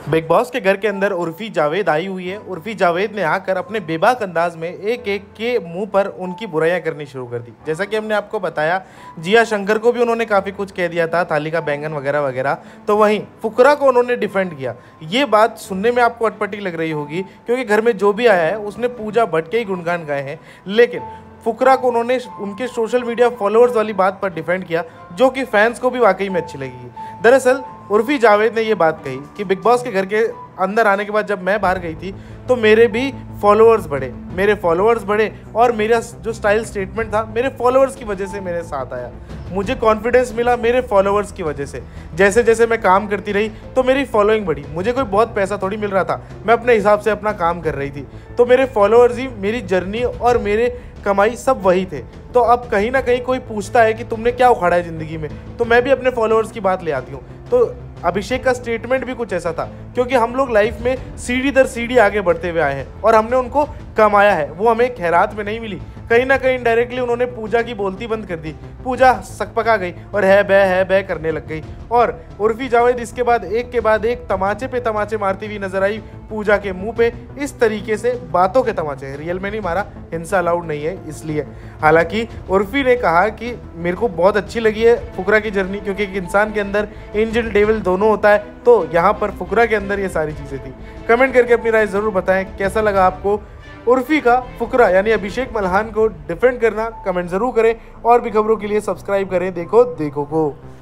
Big boss के घर के अंदर उर्फी जावेद आई हुई है। उर्फी जावेद ने आकर अपने बेबाक अंदाज में एक एक के मुंह पर उनकी बुराइयां करनी शुरू कर दी। जैसा कि हमने आपको बताया, जिया शंकर को भी उन्होंने काफ़ी कुछ कह दिया था, थाली का बैंगन वगैरह वगैरह। तो वहीं फुकरा को उन्होंने डिफेंड किया। ये बात सुनने में आपको अटपटी लग रही होगी, क्योंकि घर में जो भी आया है उसने पूजा भट्ट के ही गुणगान गाए हैं, लेकिन फुकरा को उन्होंने उनके सोशल मीडिया फॉलोअर्स वाली बात पर डिफेंड किया, जो कि फैंस को भी वाकई में अच्छी लगेगी। दरअसल उर्फी जावेद ने ये बात कही कि बिग बॉस के घर के अंदर आने के बाद जब मैं बाहर गई थी तो मेरे भी फॉलोअर्स बढ़े और मेरा जो स्टाइल स्टेटमेंट था मेरे फॉलोअर्स की वजह से मेरे साथ आया। मुझे कॉन्फिडेंस मिला मेरे फॉलोअर्स की वजह से। जैसे जैसे मैं काम करती रही तो मेरी फॉलोइंग बढ़ी। मुझे कोई बहुत पैसा थोड़ी मिल रहा था, मैं अपने हिसाब से अपना काम कर रही थी। तो मेरे फॉलोअर्स ही मेरी जर्नी और मेरे कमाई सब वही थे। तो अब कहीं ना कहीं कोई पूछता है कि तुमने क्या उखाड़ा है ज़िंदगी में, तो मैं भी अपने फॉलोअर्स की बात ले आती हूँ। तो अभिषेक का स्टेटमेंट भी कुछ ऐसा था, क्योंकि हम लोग लाइफ में सीढ़ी दर सीढ़ी आगे बढ़ते हुए आए हैं और हमने उनको कमाया है। वो हमें खैरात में नहीं मिली, कहीं ना कहीं इनडायरेक्टली उन्होंने पूजा की बोलती बंद कर दी। पूजा सकपका गई और है बे करने लग गई। और उर्फी जावेद इसके बाद एक तमाचे पे तमाचे मारती हुई नजर आई पूजा के मुंह पे। इस तरीके से बातों के तमाचे, रियल में नहीं मारा, हिंसा अलाउड नहीं है इसलिए। हालांकि उर्फी ने कहा कि मेरे को बहुत अच्छी लगी है फुकरा की जर्नी, क्योंकि एक इंसान के अंदर एंजल डेविल दोनों होता है, तो यहाँ पर फुकरा के अंदर ये सारी चीज़ें थी। कमेंट करके अपनी राय ज़रूर बताएं कैसा लगा आपको उर्फी का फुकरा यानी अभिषेक मल्हान को डिफेंड करना। कमेंट ज़रूर करें और भी खबरों के लिए सब्सक्राइब करें देखो को।